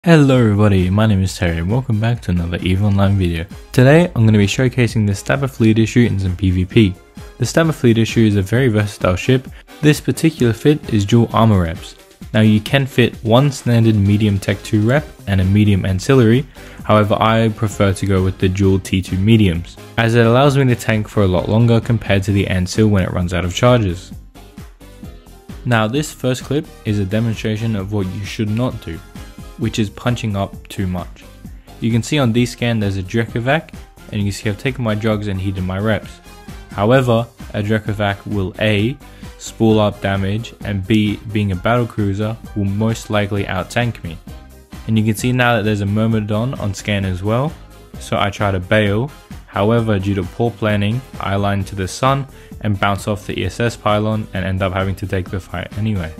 Hello everybody, my name is Terry and welcome back to another EVE Online video. Today I'm going to be showcasing the Stabber Fleet issue in some PvP. The Stabber Fleet issue is a very versatile ship. This particular fit is dual armor reps. Now you can fit one standard medium tech 2 rep and a medium ancillary, however I prefer to go with the dual T2 mediums, as it allows me to tank for a lot longer compared to the ancil when it runs out of charges. Now this first clip is a demonstration of what you should not do, which is punching up too much. You can see on D-scan there's a Gregarious, and you can see I've taken my drugs and heated my reps. However, a Gregarious will A, spool up damage, and B, being a battle cruiser, will most likely out-tank me. And you can see now that there's a Myrmidon on scan as well, so I try to bail. However, due to poor planning, I align to the sun and bounce off the ESS pylon and end up having to take the fight anyway.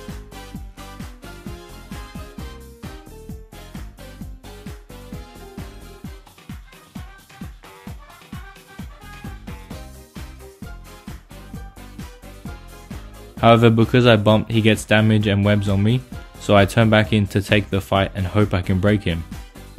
However, because I bumped, he gets damage and webs on me, so I turn back in to take the fight and hope I can break him.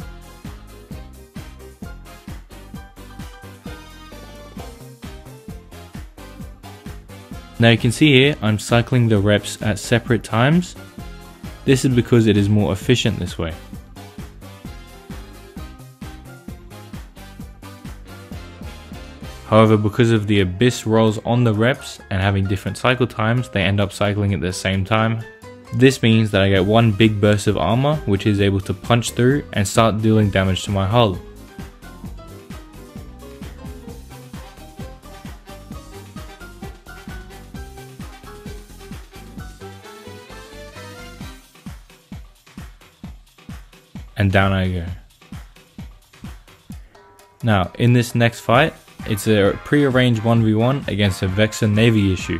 Now you can see here, I'm cycling the reps at separate times. This is because it is more efficient this way. However, because of the abyss rolls on the reps and having different cycle times, they end up cycling at the same time. This means that I get one big burst of armor, which is able to punch through and start dealing damage to my hull. And down I go. Now, in this next fight, it's a pre-arranged 1v1 against a Vexor Navy issue.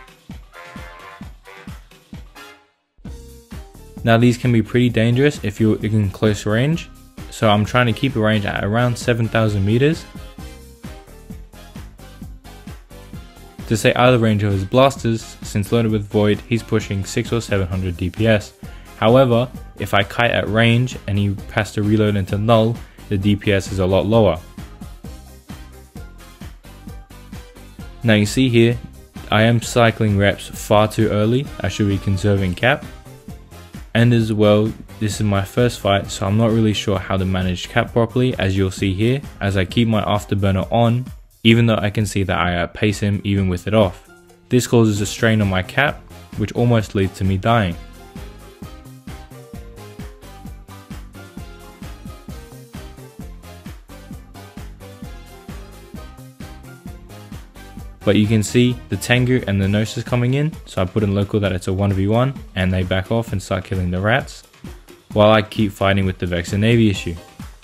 Now these can be pretty dangerous if you're in close range, so I'm trying to keep a range at around 7,000 meters. To stay out of the range of his blasters, since loaded with Void, he's pushing 600 or 700 DPS. However, if I kite at range and he has to reload into Null, the DPS is a lot lower. Now you see here, I am cycling reps far too early. I should be conserving cap. And as well, this is my first fight, so I'm not really sure how to manage cap properly, as you'll see here, as I keep my afterburner on, even though I can see that I outpace him even with it off. This causes a strain on my cap, which almost leads to me dying. But you can see the Tengu and the Gnosis coming in, so I put in local that it's a 1v1 and they back off and start killing the rats, while I keep fighting with the Vexor Navy issue.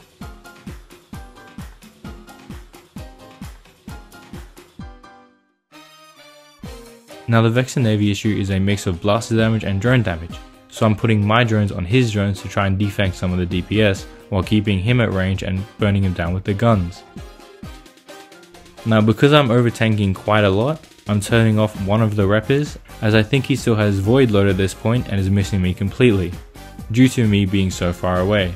Now the Vexor Navy issue is a mix of blaster damage and drone damage, so I'm putting my drones on his drones to try and defang some of the DPS while keeping him at range and burning him down with the guns. Now because I'm over tanking quite a lot, I'm turning off one of the reppers, as I think he still has Void load at this point and is missing me completely, due to me being so far away.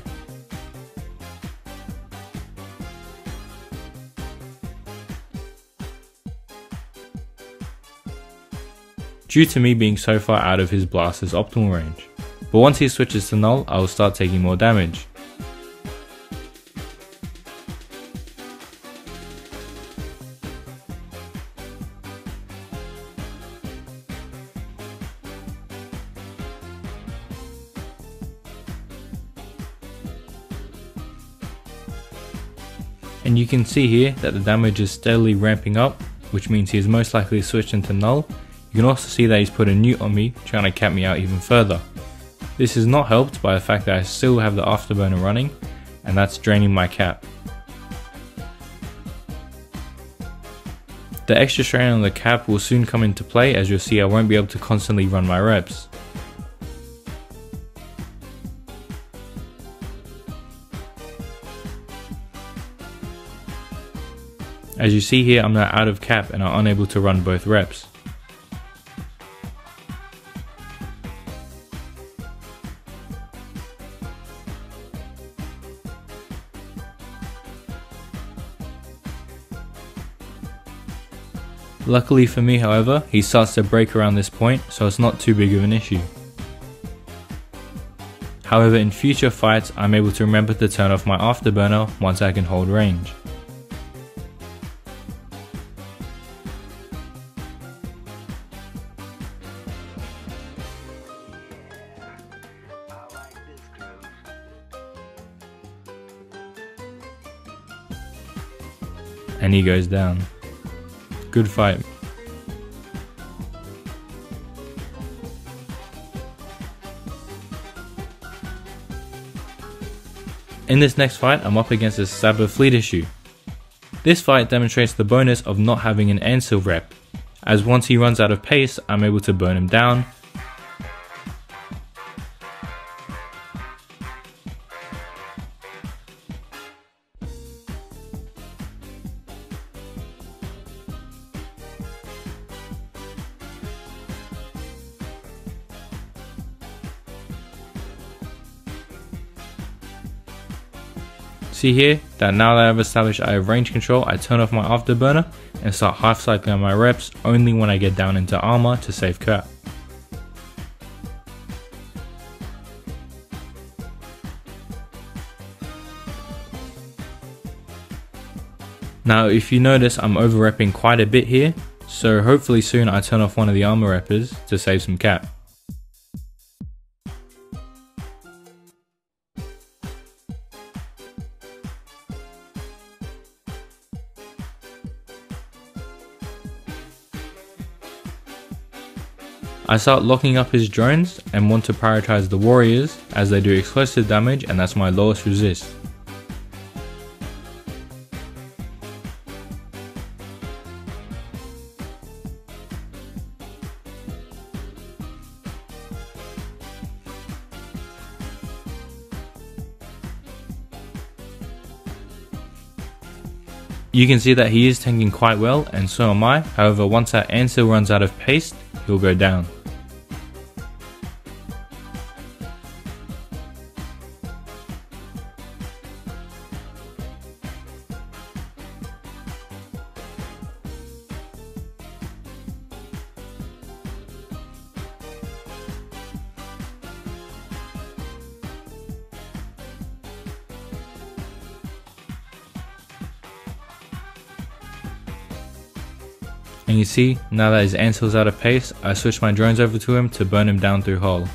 Due to me being so far out of his blaster's optimal range. But once he switches to Null, I will start taking more damage. And you can see here that the damage is steadily ramping up, which means he is most likely switched into Null. You can also see that he's put a newt on me, trying to cap me out even further. This is not helped by the fact that I still have the afterburner running, and that's draining my cap. The extra strain on the cap will soon come into play, as you'll see I won't be able to constantly run my reps. As you see here, I'm now out of cap and are unable to run both reps. Luckily for me however, he starts to break around this point, so it's not too big of an issue. However, in future fights I'm able to remember to turn off my afterburner once I can hold range. And he goes down. Good fight. In this next fight, I'm up against a Stabber Fleet issue. This fight demonstrates the bonus of not having an Ansil rep, as once he runs out of pace, I'm able to burn him down. See here, that now that I've established I have range control, I turn off my afterburner and start half cycling on my reps only when I get down into armor to save cap. Now if you notice, I'm over repping quite a bit here, so hopefully soon I turn off one of the armor reppers to save some cap. I start locking up his drones and want to prioritize the warriors as they do explosive damage and that's my lowest resist. You can see that he is tanking quite well and so am I, however once that Ansil runs out of pace, he'll go down. And you see, now that his Ansil's out of pace, I switch my drones over to him to burn him down through hull.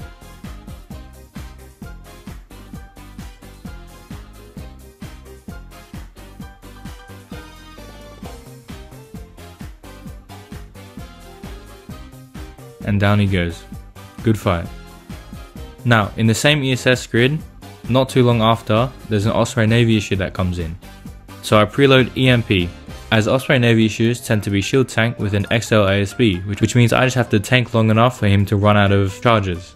And down he goes. Good fight. Now, in the same ESS grid, not too long after, there's an Osprey Navy issue that comes in. So I preload EMP. As Osprey Navy issues tend to be shield tank with an XL ASB, which means I just have to tank long enough for him to run out of charges.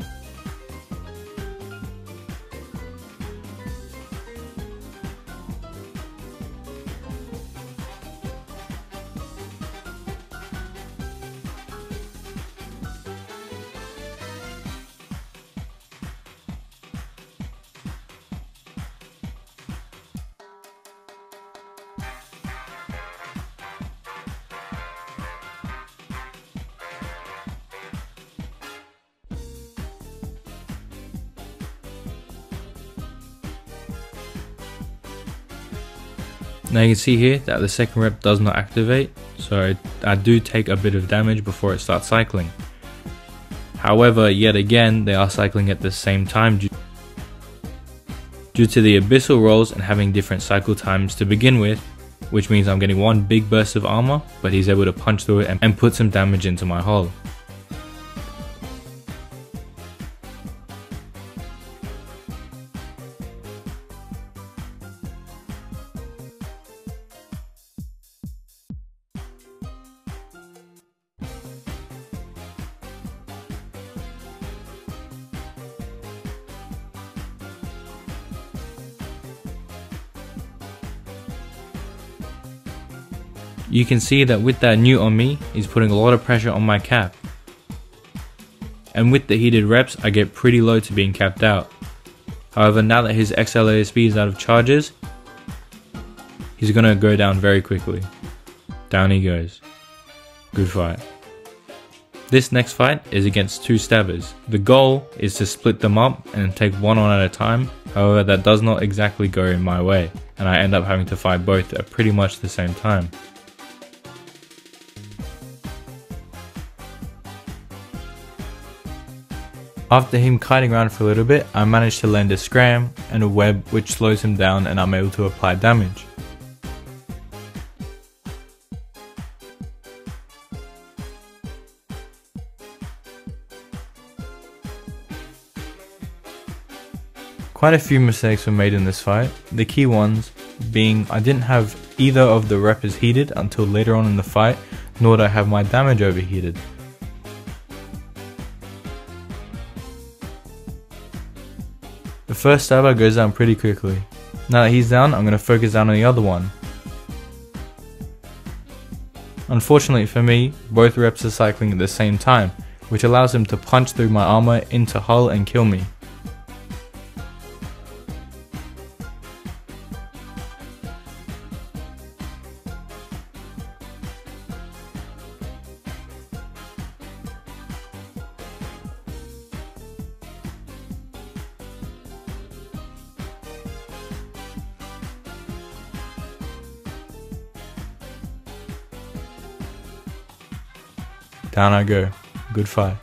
Now you can see here that the second rep does not activate, so I do take a bit of damage before it starts cycling. However, yet again, they are cycling at the same time due to the abyssal rolls and having different cycle times to begin with, which means I'm getting one big burst of armor, but he's able to punch through it and put some damage into my hull. You can see that with that new on me, he's putting a lot of pressure on my cap. And with the heated reps, I get pretty low to being capped out. However, now that his XL ASB is out of charges, he's gonna go down very quickly. Down he goes. Good fight. This next fight is against two stabbers. The goal is to split them up and take one on at a time, however that does not exactly go in my way, and I end up having to fight both at pretty much the same time. After him kiting around for a little bit, I managed to land a scram and a web which slows him down and I'm able to apply damage. Quite a few mistakes were made in this fight, the key ones being I didn't have either of the rappers heated until later on in the fight, nor did I have my damage overheated. The first stabber goes down pretty quickly. Now that he's down, I'm going to focus down on the other one. Unfortunately for me, both reps are cycling at the same time, which allows him to punch through my armor into hull and kill me. Down I go. Good fight.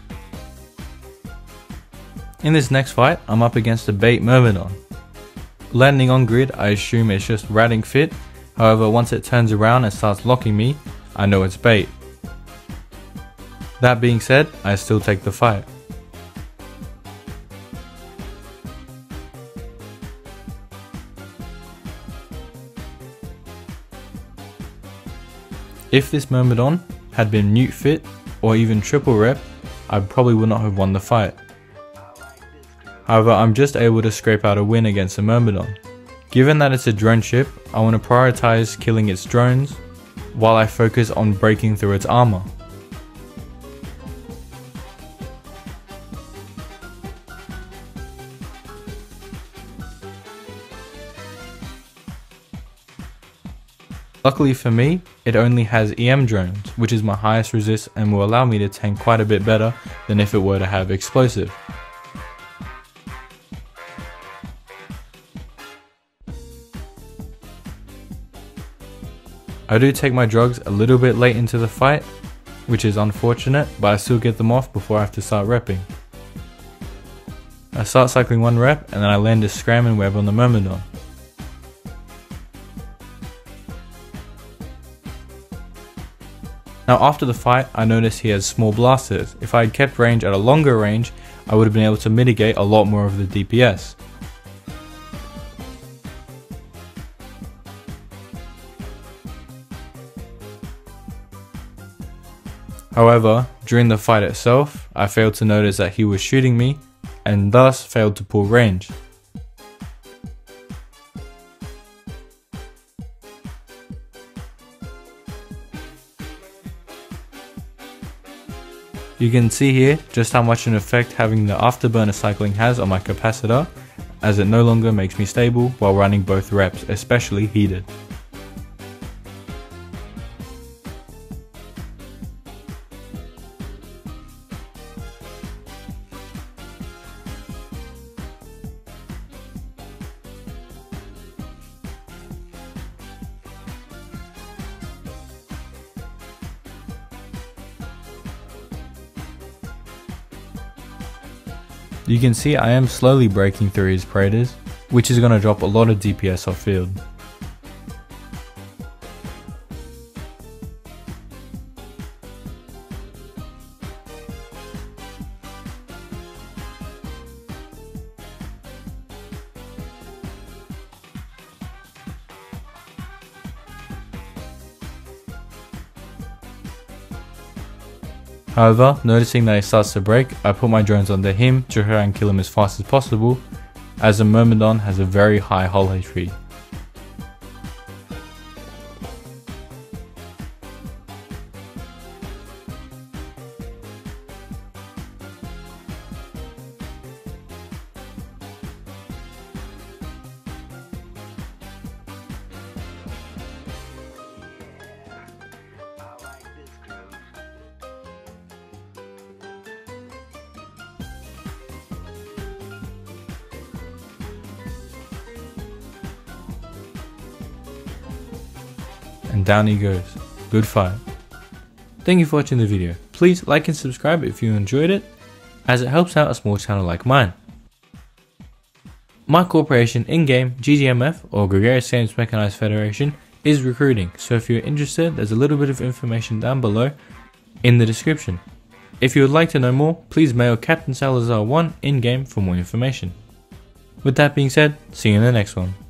In this next fight, I'm up against a bait Myrmidon. Landing on grid, I assume it's just ratting fit, however once it turns around and starts locking me, I know it's bait. That being said, I still take the fight. If this Myrmidon had been mute fit or even triple rep, I probably would not have won the fight. However, I'm just able to scrape out a win against a Myrmidon. Given that it's a drone ship, I want to prioritize killing its drones while I focus on breaking through its armor. Luckily for me, it only has EM drones, which is my highest resist and will allow me to tank quite a bit better than if it were to have explosive. I do take my drugs a little bit late into the fight, which is unfortunate, but I still get them off before I have to start repping. I start cycling one rep and then I land a scram and web on the Myrmidon. Now after the fight, I noticed he has small blasters. If I had kept range at a longer range, I would have been able to mitigate a lot more of the DPS. However, during the fight itself, I failed to notice that he was shooting me and thus failed to pull range. You can see here just how much an effect having the afterburner cycling has on my capacitor, as it no longer makes me stable while running both reps, especially heated. You can see I am slowly breaking through his Praetors, which is going to drop a lot of DPS off field. However, noticing that he starts to break, I put my drones under him to try and kill him as fast as possible, as the Myrmidon has a very high hull HP. and down he goes. Good fight. Thank you for watching the video. Please like and subscribe if you enjoyed it, as it helps out a small channel like mine. My corporation in-game, GGMF or Gregarious Games Mechanized Federation, is recruiting, so if you're interested, there's a little bit of information down below in the description. If you would like to know more, please mail Captain Salazar 1 in-game for more information. With that being said, see you in the next one.